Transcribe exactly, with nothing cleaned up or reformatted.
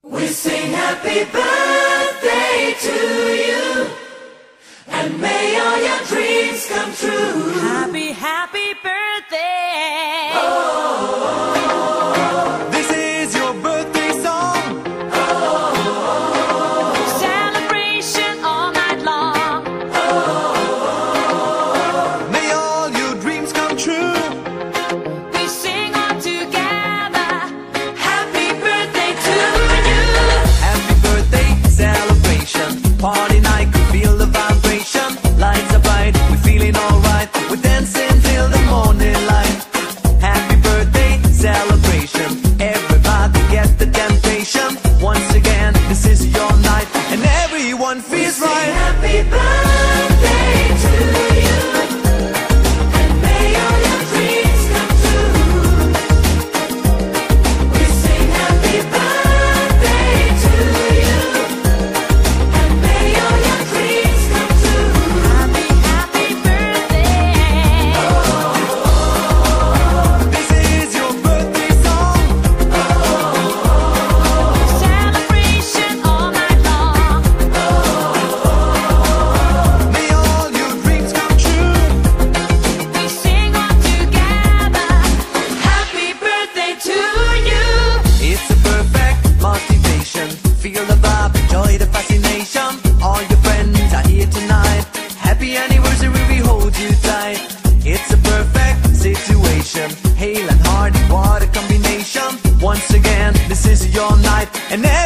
We sing happy birthday to you, and may all your dreams come true. Happy, happy birthday. Oh, this is your birthday song. Oh, celebration all night long. Oh, may all your dreams come true. We sing all together. happy birthday to you. Happy birthday celebration, party night, could feel the vibration. Lights are bright, we're feeling alright. We're dancing till the morning light. Happy birthday celebration, everybody get the temptation. Once again, this is your night, and everyone feels We sing right. happy birthday to you, and may all your dreams come true. We sing happy birthday to you, and may all your dreams come true. Happy, happy birthday. This is your birthday song. Celebration all night long. May all your dreams come true. We sing all together. Happy birthday to you. It's a perfect motivation. Feel the vibe, enjoy the fascination. All your friends are here tonight. Happy anniversary, we hold you tight. It's a perfect situation. Hale and Hardy, what a combination. Once again, this is your night, and